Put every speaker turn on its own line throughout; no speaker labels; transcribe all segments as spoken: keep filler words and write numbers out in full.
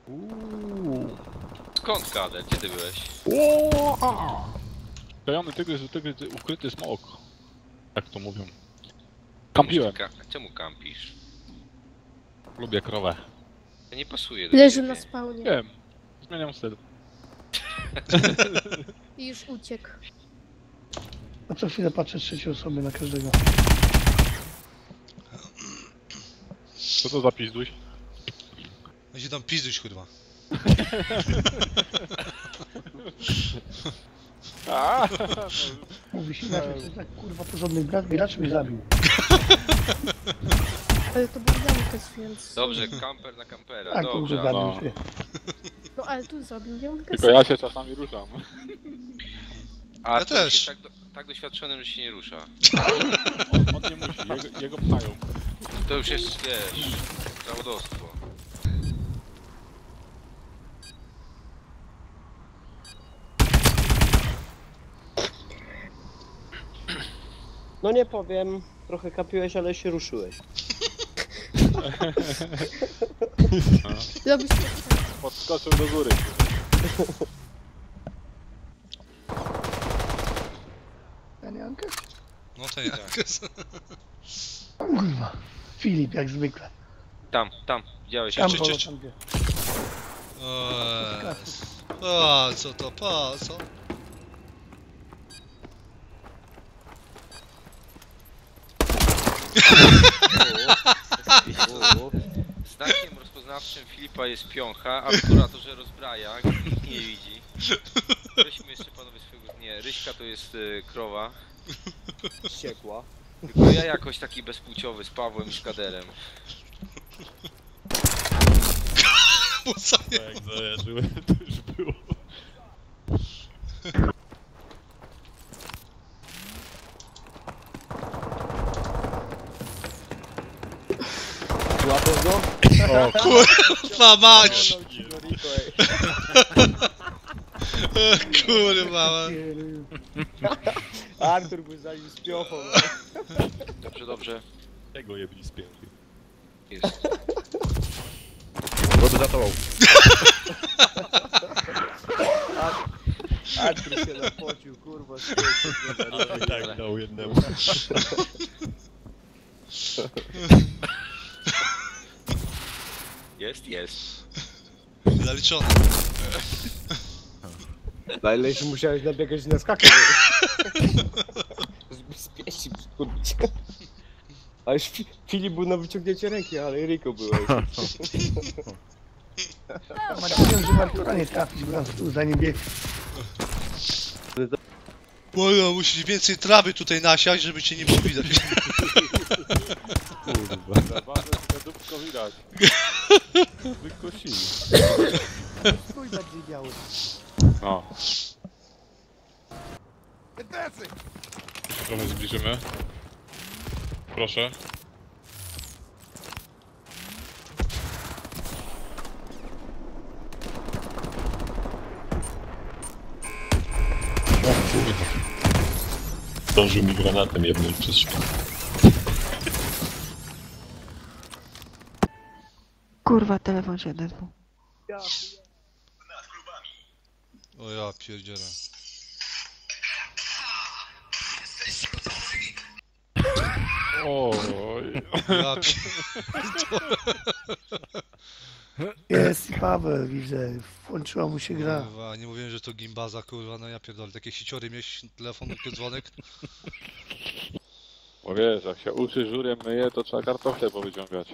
Uuu.
Skąd Kader? Gdzie ty byłeś?
Tajony tygrys, tygrys, ukryty smok. Jak to mówią. Kampiłem.
Ka czemu kampisz?
Lubię krowę.
To nie pasuje do
Leży
ciebie.
na spawnie.
Wiem. Zmieniam styl.
I już uciekł.
A co chwilę patrzę trzeciej osoby na każdego.
Co to za pizduś?
Ja się tam pizduś, kurwa.
A,
Mówi się inaczej, to jest tak kurwa porządny brat, gracz mnie zabił.
Ale to był Jankes, więc...
Dobrze, kamper na kampera,
Tak, to
dobrze.
zabił
no.
się.
No ale tu zrobił Jankes.
tylko ja się czasami ruszam.
A
Ja
to
też.
się tak, do, tak doświadczonym, że się nie rusza.
On, on nie musi, jego, jego pchają.
To już jest, wiesz, zawodowstwo.
No nie powiem, trochę kapiłeś, ale się ruszyłeś.
Robisz to
Podskoczył do góry.
Ten Jankę?
No to jak jest.
Kurwa. Filip, jak zwykle.
Tam, tam, widziałeś
Tam
jeszcze.
było,
czy-
tam gdzie.
O, o, co to, po co?
Znakiem rozpoznawczym Filipa jest piącha, a która to, że rozbraja, nikt nie widzi. Weźmy jeszcze panowie swojego... Nie, Ryśka to jest y, krowa.
Ściekła.
Tylko ja jakoś taki bezpłciowy z Pawłem i z Kaderem.
Co nie?
Jak zajarzyłem, to już było.
Złapiesz go?
O,
Kurwa mać!
No, ci go, Rico, ej.
Kurwa.
Artur by za nim z piochą.
Dobrze, dobrze.
tego jebli z pięknie.
Jest.
Wody zatował.
Artur się napocił, kurwa, z
Tak, dał jednemu.
Jest, jest.
Zaliczone.
Na ile się musiałeś nabiegać na skakę. Z pieści przykurbić. A już Fi- Filip był na wyciągnięcie ręki, ale Rico byłeś.
Martwiłem, że Martura nie trafić, bo nas tu za nim biegł.
Mojo, musisz więcej trawy tutaj nasiać, żeby cię nie było widać.
Kurwa. Bardzo dupko widać. Wykosili.
Stój bardziej biały.
No. Trochę zbliżymy. Proszę. Zdążył mi granatem jednym przez świat.
Kurwa, telefon się odezwał.
O ja pierdzielę.
Oj.
Ja pierdolę.
Jest Paweł, widzę. Włączyła mu się gra.
Kurwa, nie mówiłem, że to gimbaza, kurwa, no ja pierdolę. Takie siciory mieć telefon, dzwonek.
Bo wiesz, jak się uszy żurem myje, to trzeba kartofle powyciągać.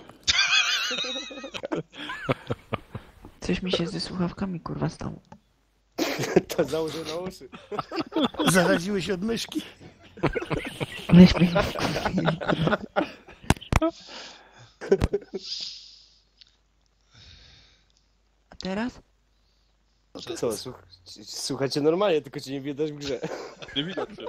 Coś mi się ze słuchawkami kurwa stało.
To założę na uszy.
Zaraziły się od myszki.
Weź mnie wkurwili, kurwa. A teraz?
Co, słuch słuchajcie normalnie, tylko cię nie widać w grze.
Nie widać cię.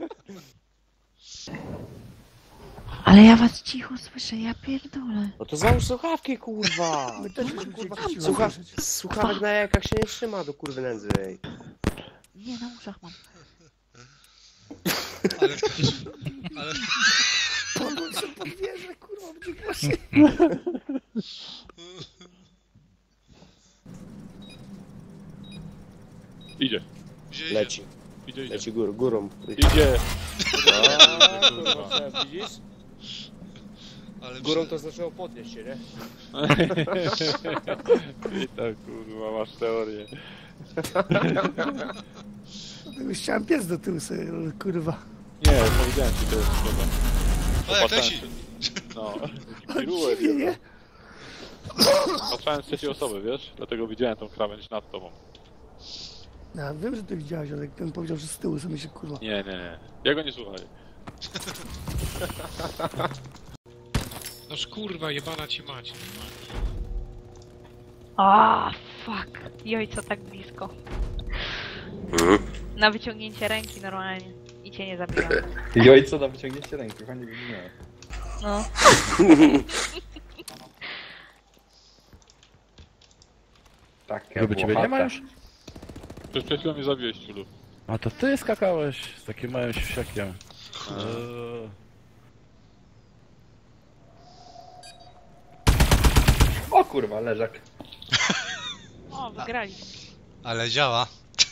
Ale ja was cicho słyszę, ja pierdolę.
No to załóż słuchawki, kurwa!
My też już kurwa
Słucha słuchawek na jajkach się nie trzyma do kurwy nędzy, ej.
Nie, na uszach mam.
Ale... ale...
Podłącz się pod wieżę, kurwa, będzie głośniej.
Idzie,
Gdzie idzie?
Leci,
idzie, idzie.
leci górą, górą.
Idzie.
A,
Kurwa.
kurwa, widzisz?
Ale
Górą
przy-
to zaczęło podnieść się, nie?
I tak kurwa, masz teorię.
Już chciałem pies do tyłu sobie, ale kurwa.
Nie, powiedziałem ci, to jest problem.
O, jak leci!
No,
Ale
pirułę,
dziwnie, nie?
patrzałem z trzeciej osoby, wiesz? Dlatego widziałem tą krawędź nad tobą.
No, wiem, że ty widziałeś, ale jak ten powiedział, że z tyłu, sobie się kurwa.
Nie, nie, nie. Ja go nie słuchaj.
Noż kurwa, jebana ci mać.
O, fuck. Joj, co tak blisko. Na wyciągnięcie ręki normalnie. I cię nie zabijam.
Joj, co na wyciągnięcie ręki, fajnie wyglądało.
No.
Tak,
Żeby ciebie nie ma już?
Przecież przed chwilą mnie zabiłeś, ciulu.
A to ty skakałeś z takim małym siusiakiem. Eee,
O kurwa, leżak.
O, wygrali.
Ale działa.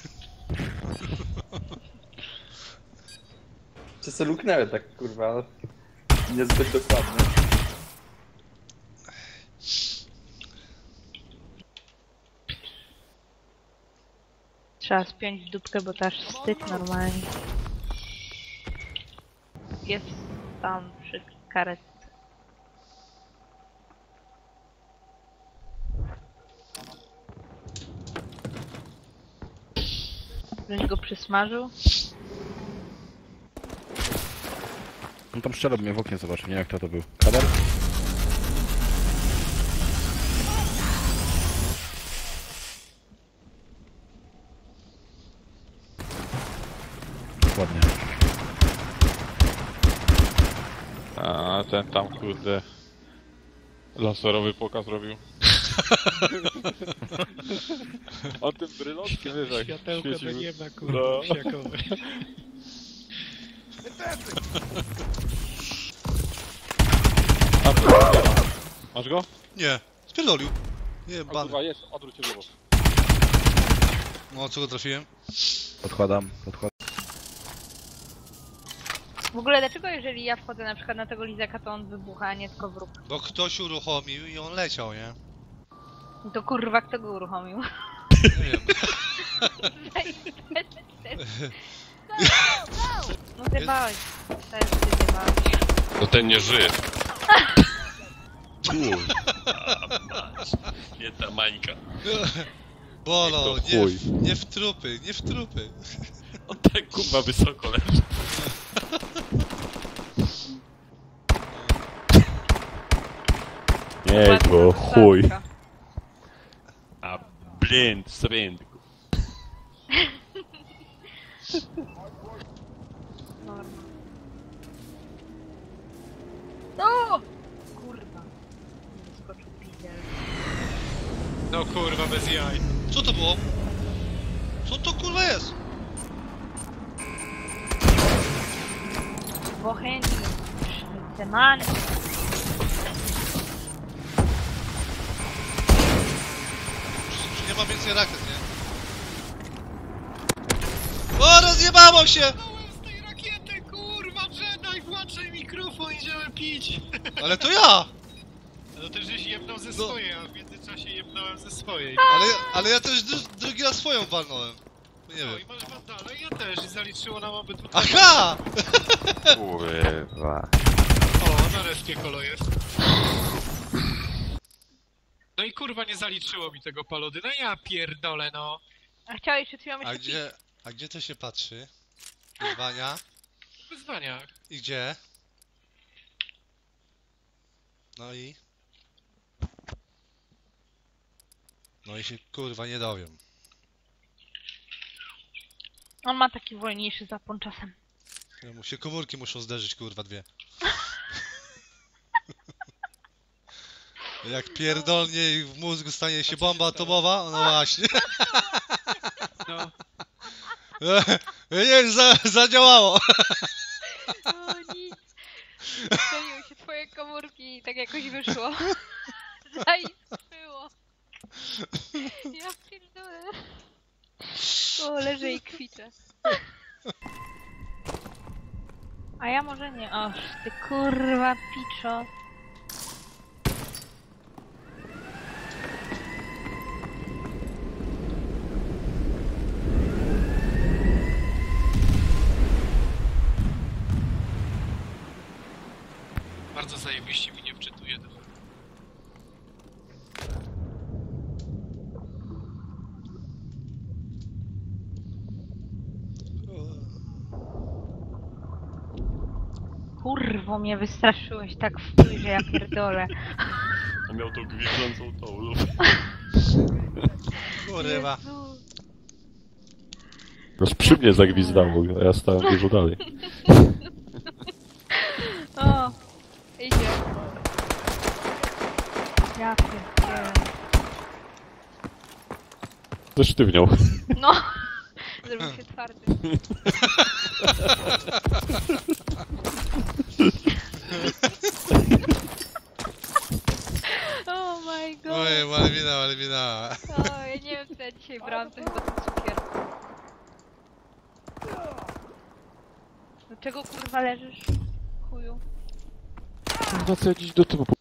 Czy se luknęły tak kurwa, niezbyt dokładnie.
Trzeba spiąć dupkę, bo to aż wstyd normalnie. Jest tam przy karetce. Żeś go przysmażył?
on tam strzelał mnie w oknie, zobaczył, nie wiem kto to był. Kader? Ładnie.
A ten tam kurde laserowy pokaz robił. On tym brylotkiem, wiesz, jak
Światełko do
świecił.
nieba, kurwa,
No.
psiakowe.
A, to jest. Masz go?
Nie, spierdolił.
A,
Jebany.
kurwa, jest, odwróć się w lewo.
No, co go trafiłem?
Podkładam, podkładam.
W ogóle dlaczego jeżeli ja wchodzę na przykład na tego lizaka, to on wybucha, a nie tylko wróg?
Bo ktoś uruchomił i on leciał, nie?
To kurwa kto go uruchomił?
Nie wiem.
No zjebałeś. Też ty zjebałeś.
No ten nie żyje.
Nie ta mańka.
Bolo,
To
nie,
chuj.
w- nie w trupy, nie w trupy.
On tak kurwa wysoko leży. Nie, to chuj. A blind, srind.
No! Kurwa. Skoczył pizzel.
No kurwa, bez jaj.
Co to było? Co to kurwa jest?
Boheni. Szmicemany.
Już nie ma więcej rakiet, nie? O, rozjebało się!
Z tej rakiety, kurwa, Jedi, włączaj mikrofon, idziemy pić.
Ale to ja!
No też żeś jebnął ze
No.
swojej, a w międzyczasie jebnąłem ze swojej.
Ale, ale ja też dru drugi raz swoją walnąłem. Nie
No
wiem.
i masz wandale, ja też, i zaliczyło nam obydwu.
Aha!
Kurwa.
O, na respie kolo jest. No i kurwa nie zaliczyło mi tego palody, no ja pierdolę no.
A chciałeś przed chwilą
A
jeszcze
gdzie, a gdzie to się patrzy? Wyzwania.
W wyzwaniach.
I gdzie? No i? No i się kurwa nie dowiem.
On ma taki wolniejszy zapłon czasem.
Ja mu się komórki muszą zderzyć kurwa dwie. Jak pierdolnie i w mózgu stanie się bomba atomowa, no właśnie.
No.
Nie wiem, za, zadziałało.
O nic. Strzeliły się twoje komórki i tak jakoś wyszło. Zaiskrzyło. Ja pierdolę. O, leży i kwiczę. A ja może nie. Oż ty kurwa piczo.
Bardzo zajebiście mi nie wczytuje.
Kurwo mnie wystraszyłeś tak w chuj, że ja pierdolę.
A miał tą gwizdzącą tą lub.
Kurwa.
Jezu.
Aż przy mnie zagwizdało, a ja stałem dużo dalej.
O, idzie. Ja pierdolę.
Zesztywniał.
No, zrobił się twardy. Oh my god.
Oj, Malwina, Malwina.
O, ja nie wiem co ja dzisiaj brałam, to chyba ten cukier. Dlaczego kurwa leżysz? Chuju.
No co ja dziś do tyłu.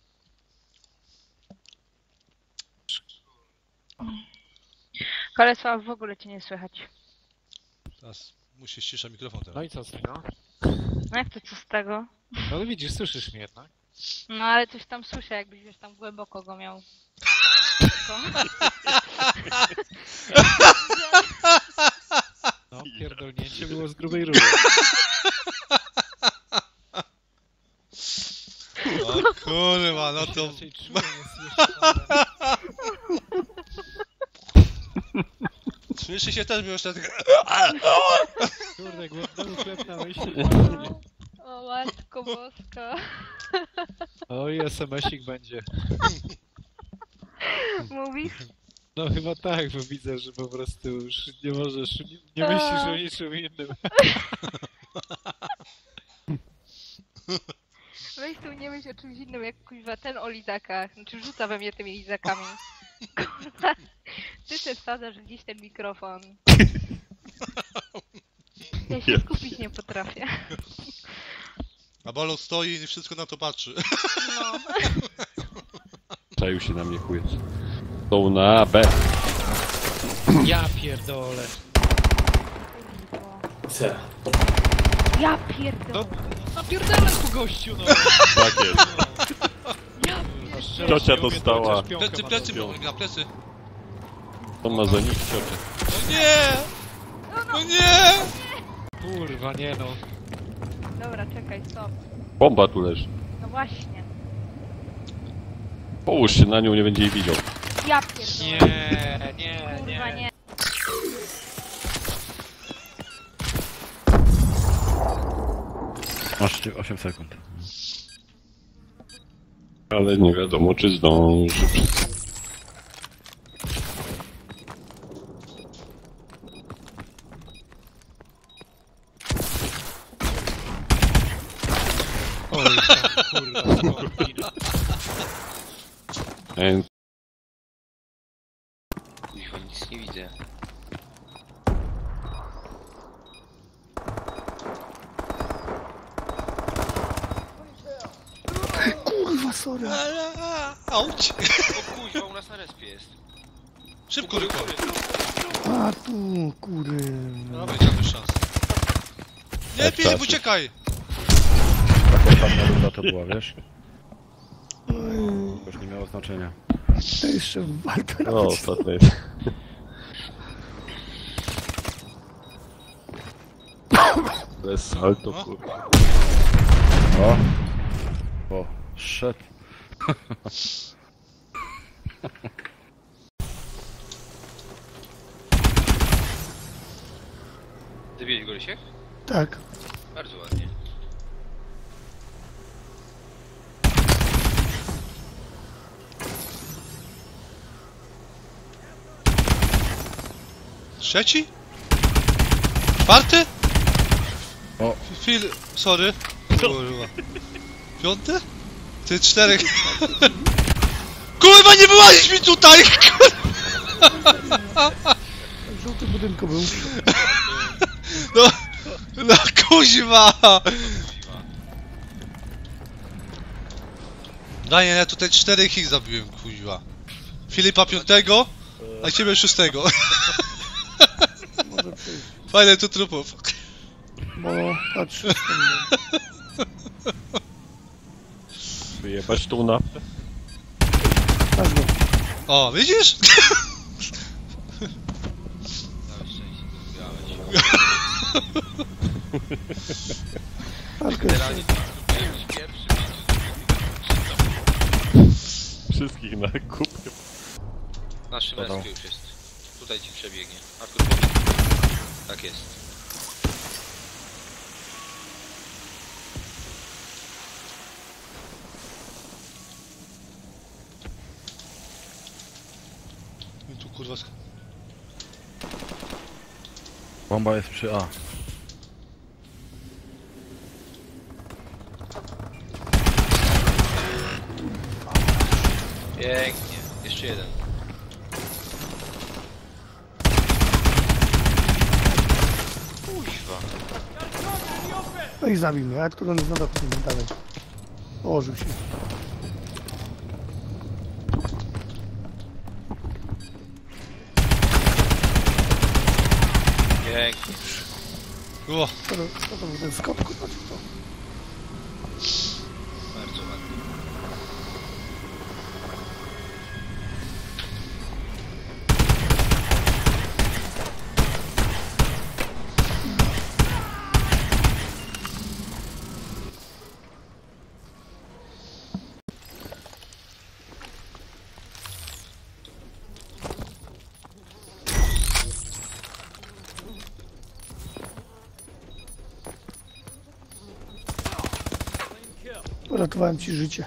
Kolesła, w ogóle cię nie słychać.
Teraz musisz cisza mikrofon teraz.
No i co z tego?
No jak to co z tego?
No ale widzisz, słyszysz mnie jednak.
No ale coś tam słyszę, jakbyś wiesz tam głęboko go miał. Tylko.
No, pierdolnięcie było z grubej rury.
O kurwa, no to...
Raczej czułem, nie słyszę, ale...
Słyszy się też, bo już tak...
Kurde, głodnego klepnąłeś.
O matko boska.
Oj, es em esik będzie.
Mówisz?
No chyba tak, bo widzę, że po prostu już nie możesz, nie, nie myślisz o niczym innym.
Weź tu nie myśl o czymś innym, jak kuźwa ten o lizakach. Znaczy rzuca we mnie tymi lizakami. Kurwa, ty się wsadzasz gdzieś ten mikrofon. Ja się skupić nie potrafię.
A Bolo stoi i wszystko na to patrzy.
No.
Czaił się na mnie chujec. Są na B.
Ja pierdolę.
Co?
Ja pierdolę.
Napierdolę tu gościu, no.
Tak jest.
Ja
Ciocia
Szczerze,
dostała.
chociaż piątkę
Plecy,
ma
plecy,
zrobioną.
na plecy.
To ma za nich ciocia.
No nie! No nie!
Kurwa, nie no.
Dobra, czekaj, stop.
Bomba tu leży.
No właśnie.
Połóż się na nią, nie będzie jej widział.
Ja pierdolę.
Nie, nie,
Kurwa
nie.
nie.
Masz osiem sekund.
Ale nie wiadomo, czy zdąży.
Oj, tam, kurwa, skorpion.
And
Kuźwa, nic nie widzę.
Kurwa, sorry.
Auć!
O kuźwa, u nas na respie jest.
Szybko,
U góry,
szybko.
u góry.
A tu, kurde.
No będzie mamy szans. Nie,
Jak
Filip,
czasy.
uciekaj!
Ostatnia runda to była, wiesz?
Oj,
To już nie miało znaczenia.
to jeszcze warto
no,
robić.
ostatnie jest. Bez salto,
No.
kurwa.
O! O, szedł.
Zabiłeś go, Rysiek?
Tak.
Bardzo ładnie.
Trzeci? Czwarty?
O.
Fil... sorry. Kurwa. Piąty? Ty czterech. Kurwa, nie wyłazisz mi tutaj!
W żółtym budynku był.
No, no kuźwa! Danie, ja tutaj czterech ich zabiłem, kuźwa. Filipa piątego, a ciebie szóstego.
Może przyjść.
Fajne tu trupów.
Bo patrz.
Wyjebać tu na...
Patrz go.
O, widzisz?
Całe szczęście to zgrałeś.
Patrz go.
Generalnie to jest pierwszy.
Wszystkich na kupie.
Naszym
Dodał.
rescue już jest. Tutaj ci przebiegnie. Artur, powiedz. Tak jest.
I tu kurwa...
Bomba jest przy A.
Pięknie. Jeszcze jeden. Kuźwa.
No i zabił mnie, a tu on jest na dachu, dalej. Położył się.
Pięknie.
O,
Co to, co to był ten skok, kurwa, czy to?
Bardzo ładnie.
Uratowałem ci życie.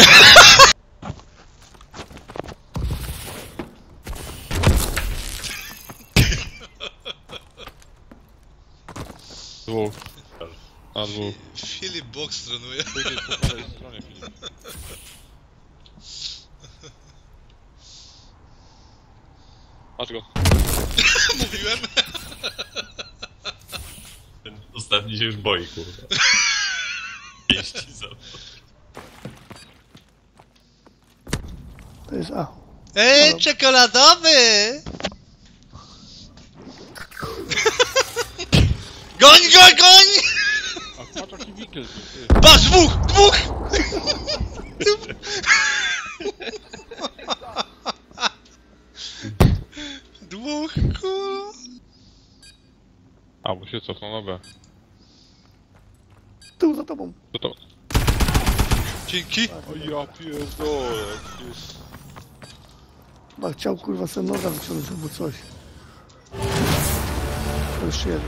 Dwóch. A dwóch.
Filip box trenuje.
Patrz go.
Mówiłem.
Ten ostatni się już boi, kurwa. Pięści za...
To jest A.
Ej, czekoladowy! Goń, goń, goń!
A patrz jaki wikles był, ty.
Patrz, dwóch, dwóch! Dwóch, kurwa.
A, bo się cofnął na B.
Tył za tobą.
Co to?
Dzięki.
O ja pierdolę.
Chyba chciał kurwa sen noga wyciągnąć albo coś. To jeszcze jeden.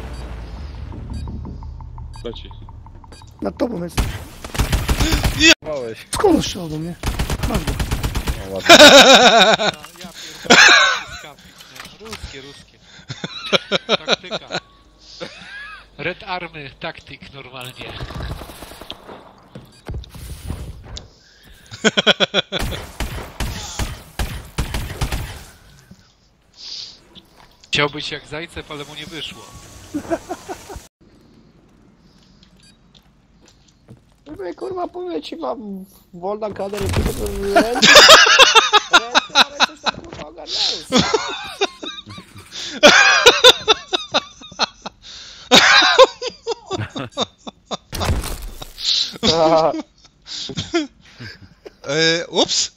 Leci.
Nad tobą jest.
Małeś.
Skąd on strzelał do mnie? Masz go.
O, ładnie.
Ja pierdolę, ruskie, ruskie. Taktyka. Red Army taktyk normalnie. Chciał być jak Zajcew, ale mu nie wyszło.
Mówię, kurwa, powiem ci, mam wolna kader, tylko to ręce, ręce, ale coś tam kurwa ogarniają.
Eee, ups.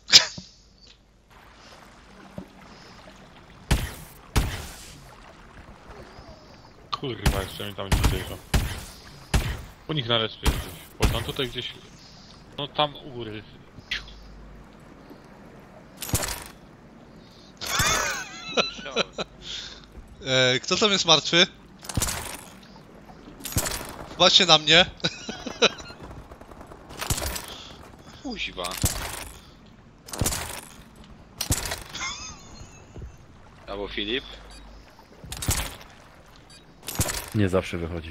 Kurwa, jeszcze mi tam nie zbliżą. U nich na respie gdzieś. Bo tam tutaj gdzieś... No tam u góry.
Eee, kto tam jest martwy? Patrzcie na mnie.
Kuźwa. Albo Filip.
Nie zawsze wychodzi.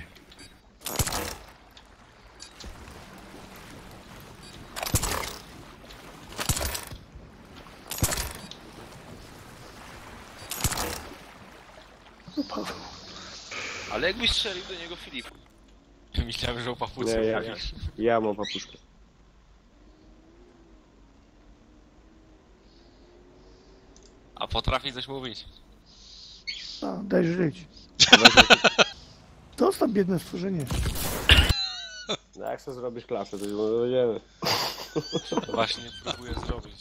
Ale jakbyś strzelił do niego Filip.
Myślałem, że o papucu
Nie, ja,
mówisz.
ja mam papuszkę.
A potrafi coś mówić.
No, daj żyć. Zostaw biedne stworzenie.
No jak sobie zrobisz klasę, to już będziemy.
Właśnie próbuję zrobić.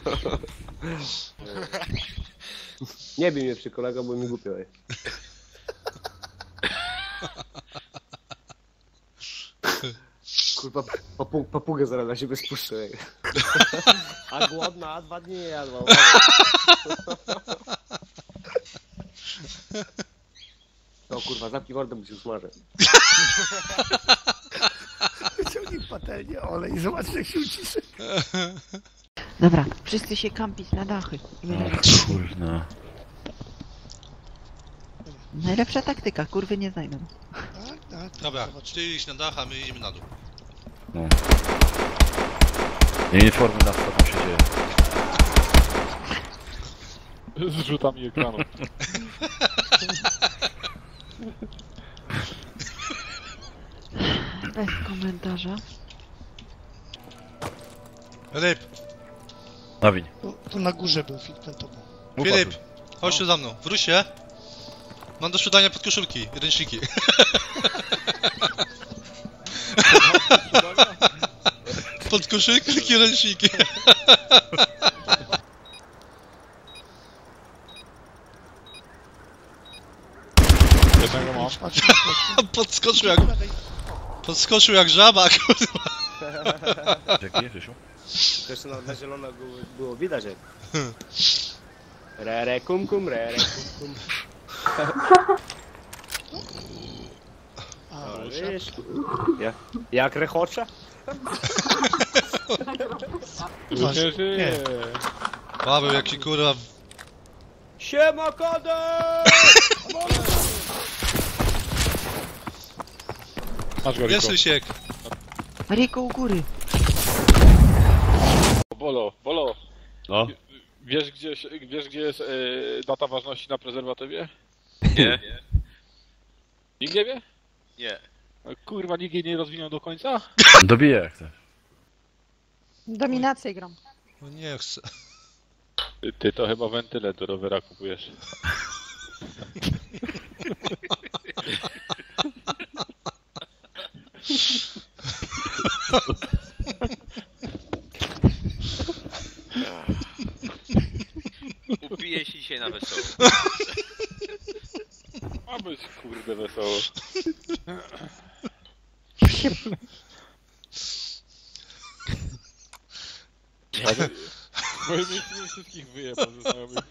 Nie bij mnie przy kolego, bo mi głupio jest. Kurwa, papu, papugę zaraz na siebie spuszczę. A głodna, a dwa dni nie jadła. No kurwa, zapnij mordę, bo się usmażę.
Wyciągnij patelnię, olej i zobacz jak się uciszy.
Dobra, wszyscy się kampić na dachy.
Kurna.
Najlepsza taktyka, kurwy nie znajdą.
Tak, tak.
Dobra, ty idź na dach, a my idziemy na dół.
No. Uniformy na co tam się dzieje.
Z rzutami ekranu.
Bez komentarza.
Filip,
Nawiń.
To, to na górze był fit ten tobą.
Filip, chodź tu za mną, wróć się. Mam do sprzedania podkoszulki i ręczniki. Podkoszulki i ręczniki.
Jednego mam.
Podskoczył jak... Podskoczył jak żaba, kurwa.
Dzięki, Rysiu.
Też na, na zielono było, było widać jak. Re re kum kum, re re kum kum.
A,
Wiesz, jak, jak rechocze?
Nie żyje.
Paweł, jaki kurwa...
Siema kodek!
Masz go,
Jest
Riko.
Rysiek.
Riko u góry.
Bolo, Bolo.
No.
Wiesz gdzie, się- wiesz, gdzie jest e, data ważności na prezerwatywie?
Nie.
Nikt nie wie?
Nie.
No, kurwa, nikt jej nie rozwinął do końca?
Dobiję jak chcesz.
Dominację gram.
No nie chcę.
Ty, ty to chyba wentyle do rowera kupujesz.
Upiję się dzisiaj na wesoło.
Ma być kurde wesoło. Ale w moim miejscu bym wszystkich wyjebał ze znajomych.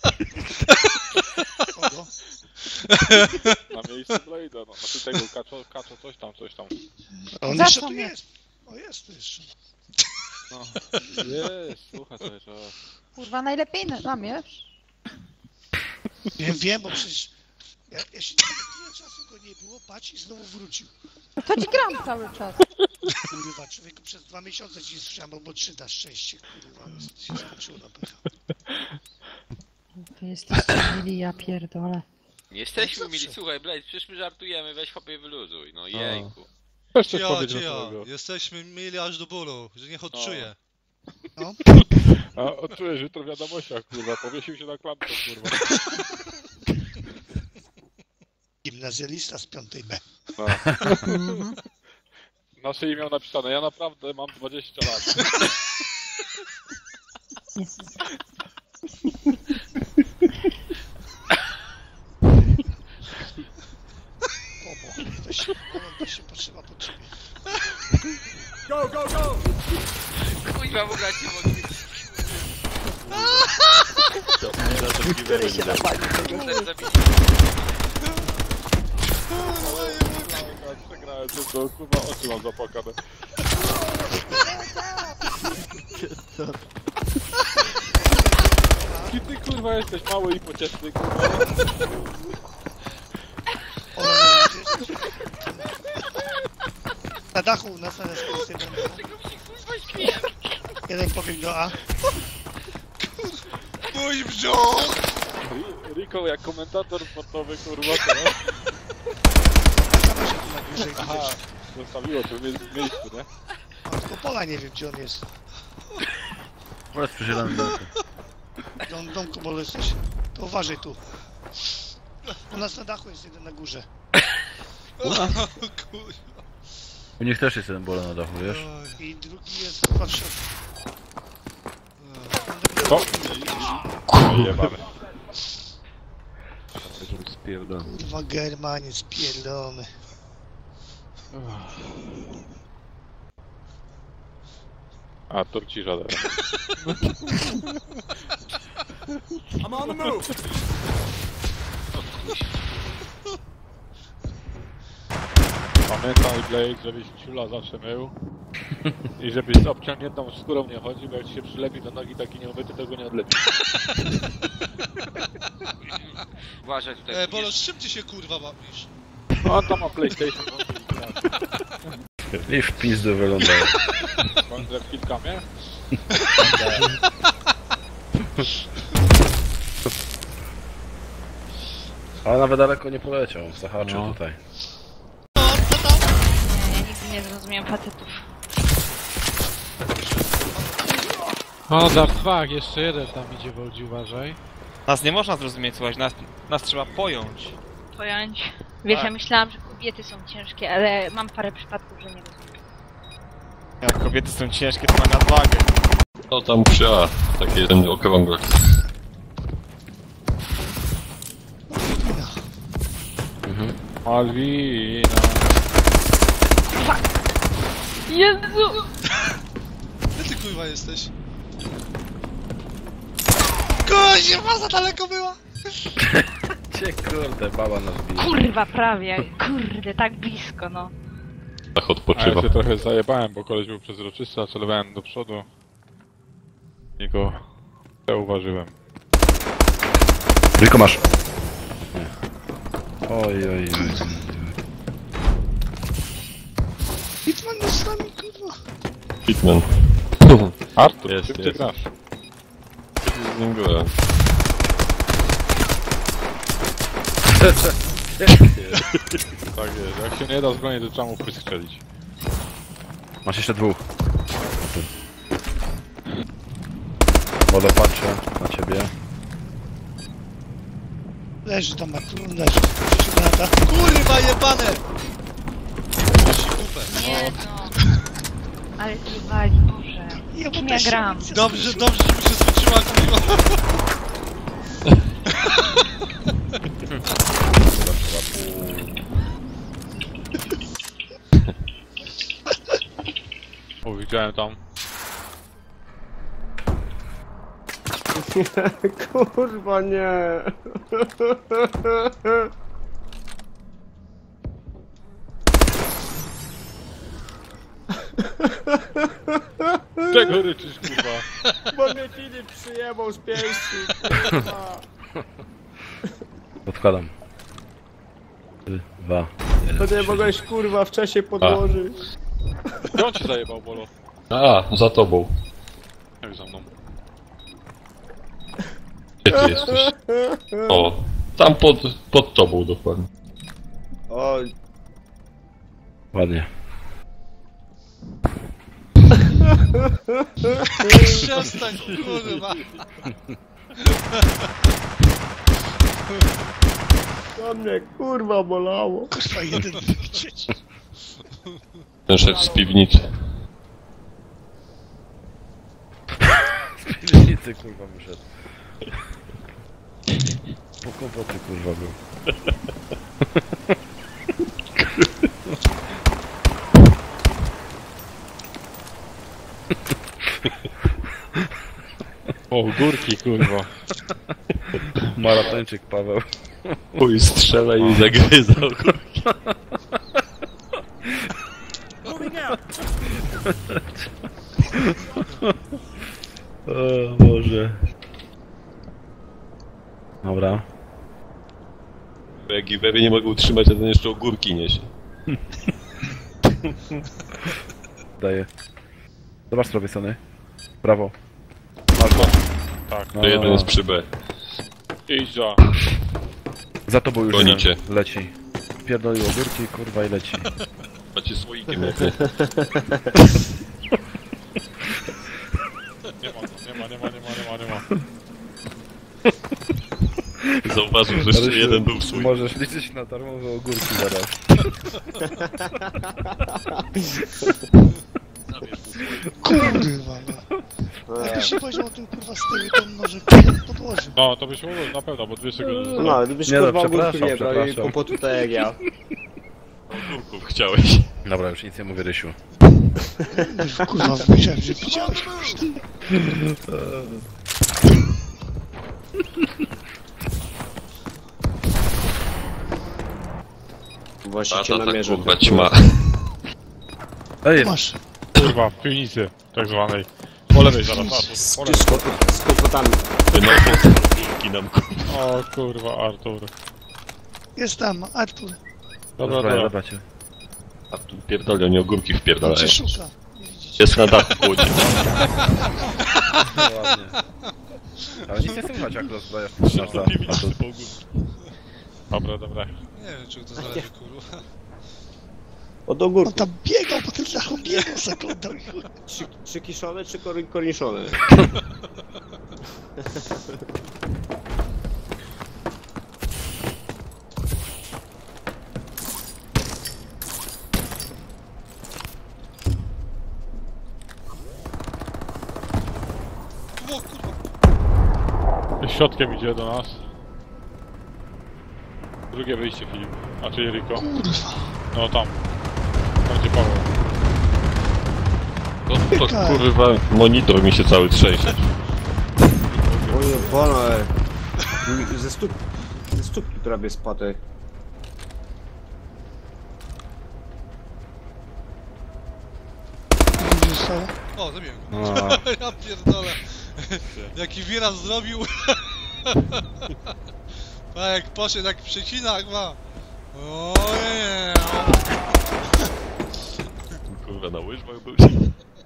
kogo?
Na miejscu Blade'a, no. Znaczy tego kaczo, kaczo, coś tam, coś tam.
A on
Za
jeszcze
co
tu
mnie?
jest. O, jest tu jeszcze.
No. Jest, słuchaj cały czas.
Kurwa, najlepiej na nam, wiesz?
Wiem, wiem, bo przecież... Ja, ja się nie tyle czasu go nie było, patrz i znowu wrócił.
To ci gram cały czas.
Kurwa, człowieku, przez dwa miesiące ci nie słyszałem, albo trzy na szczęście, kurwa, się skończyło na pecha.
To jesteście mili, ja pierdolę.
Nie jesteśmy
No
mili,
zawsze.
słuchaj Blade, przecież my żartujemy, weź hopie wyluzuj, no jejku.
Też coś
Cio,
powiedzieć
cio,
wesołego.
jesteśmy mili aż do bólu, że niech odczuje.
No.
A odczujesz jutro w wiadomościach, kurwa, powiesił się na klamkę, kurwa.
Gimnazjalista z piątej B.
No. Na szyi miał napisane, ja naprawdę mam dwadzieścia lat.
Pomo, to się, to się potrzeba pod ciebie.
Go, go, go!
Kuźwa, w ogóle nie mogę.
Który się napali?
Chcesz zabić?
Przegrałem tylko, kurwa, oczy mam zapłakane. Kim ty, kurwa, jesteś mały i pocieszny, kurwa.
O, na dachu u nas teraz jest jeden. Jeden pobiegł do A.
Mój brzuch!
Rico jak komentator sportowy, kurwa, to.
najwyżej
Aha,
widać.
zostawiło to w miejscu, nie?
Mam tylko pola, nie wiem gdzie on jest.
Oraz przy zielonym domku.
Dom, domku może jesteś? To uważaj tu. U nas na dachu jest jeden na górze.
O, kurwa.
U nich też jest jeden bola na dachu, wiesz?
I drugi jest chyba w środku.
Co? Jebane. Spierdolę.
Kurwa Germanie spierdolony.
A, to cisza teraz.
I'm on the move!
Pamiętaj, Blade, żebyś ciula zawsze mył. I żebyś z obciągniętą skórą nie chodził, bo jak ci się przylepi do nogi taki nieumyty, to go nie odlepi.
Uważaj tutaj.
E, Bolo, z czym ty się kurwa bawisz?
No, on tam ma PlayStation.
I w pizdu wylądował.
Kończę w kilkamie?
Ale nawet daleko nie poleciał, zahaczył
No.
tutaj.
Ja nigdy nie zrozumiałem facetów.
O, za fuck, jeszcze jeden tam idzie, Wołdzi, uważaj.
Nas nie można zrozumieć, słuchaj, nas, nas trzeba pojąć.
Pojąć. Wiesz,
Tak.
ja myślałam, że kobiety są ciężkie, ale mam parę przypadków, że nie rozumiem.
Jak kobiety są ciężkie, to ma nadwagę.
No tam przy A, taki jeden okrągły.
Mhm.
Malwina.
Jezu!
Gdzie ty kurwa jesteś? Kurwa, za daleko była!
Cie kurde, baba nas bije.
Kurwa, prawie. Kurde, tak blisko, no.
Tak
A
odpoczywa.
ja się trochę zajebałem, bo koleś był przezroczysty, a celowałem do przodu. I go zauważyłem.
Tylko masz. Nie. Oj, oj, oj.
Hitman jest z nami, kurwa.
Hitman.
Artur,
Jest,
czym ty
jest.
grasz?
Z nim grałem.
Tak jest, jak się nie da zbroni, to trzeba mu pysk strzelić.
Masz jeszcze dwóch. Woda patrzę na ciebie.
Leży tam, Artur, leży. Przyszedł na lata.
Kurwa jebane!
Nie no. Ale zjebali, Boże.
Ja
Kim
mu
ja
też
gram?
się-
Dobrze, dobrze, żeby się zwróciła kurwa.
O, widziałem tam.
Kurwa nie.
Czego ryczysz, kurwa?
Bo mnie Filip przyjebał z pięści, kurwa.
Odkładam. Trzy, dwa, jeden.
To nie mogłeś kurwa wcześniej podłożyć.
Gdzie on cię zajebał, Bolo?
A, za tobą.
Jak za mną?
Gdzie ty jesteś? O, tam pod, pod tobą dokładnie.
Oj.
Ładnie.
Przestań, kurwa.
To mnie kurwa bolało.
Kurwa, jeden trzeci.
Ten szedł z piwnicy.
Z piwnicy kurwa wyszedł. Po kłopoty kurwa był.
O, górki, kurwa.
Maratończyk Paweł.
Chuj, strzela i zagryzał.
O Boże. Dobra.
Jak giwery nie mogą utrzymać, a ten jeszcze ogórki niesie.
Daję. Zobacz z prawej strony. Brawo. Masz go.
Tak.
To jeden jest przy B.
Idź za.
Za tobą już
Gonicie.
jeden leci. wpierdolił ogórki, kurwa i leci.
Macie słoikiem jakby.
Nie ma, nie ma, nie ma, nie ma, nie ma, nie ma.
Zauważył, że jeszcze jeden był swój.
Możesz liczyć na darmowe ogórki zaraz.
Kurwa, no. Jakbyś nie powiedział o tym kurwa z tyłu, to może podłożył.
No, to byś mówił na pewno, bo dwie sekundy zostały.
No, gdybyś
Nie no,
kurwa ogórki
przepraszam,
nie brał i
przepraszam.
kłopotu tak jak ja.
Ogórków chciałeś.
Dobra, już nic nie mówię, Rysiu.
Kurwa, wiedziałem, że widziałeś.
Właśnie cię
Tata,
namierzę.
kurwa, ćma.
Ej,
Masz.
Kurwa, w piwnicy, tak zwanej. Po lewej zaraz, Artur,
Z,
po lewej.
z, kot- z kotami.
Wynoszą ogórki nam, kurwa.
O kurwa, Artur.
Jest tam, Artur.
Dobra,
dobra,
dobra.
dobra cię.
A tu pierdolę, oni ogórki
On
wpierdalają.
cię szuka. Nie widzicie.
Jest na dachu w Łodzi.
No ładnie. Ale nic nie słychać, jak rozdajesz
Szef do piwnicy po ogórki.
Dobra, dobra.
Nie wiem, czy to zależy, kurwa.
Od
On
ogórku.
tam biegał po tym dachu, biegał, zaglądał i chuj.
Czy, czy kiszone, czy kory- korniszone?
O kurwa.
Środkiem idzie do nas. Drugie wyjście, Filip. A czyli Riko. No tam. Tam gdzie Paweł.
To, to kurwa, monitor mi się cały trzęsie.
Oje, pana, e. Ze stóp... Ze stópki prawie spadł.
Co zostało?
O, zabiłem go.
No.
Ja pierdolę. Jaki wyraz zrobił. A jak poszedł, jak przecinak ma. O nie.
Kurwa, na łyżwach był.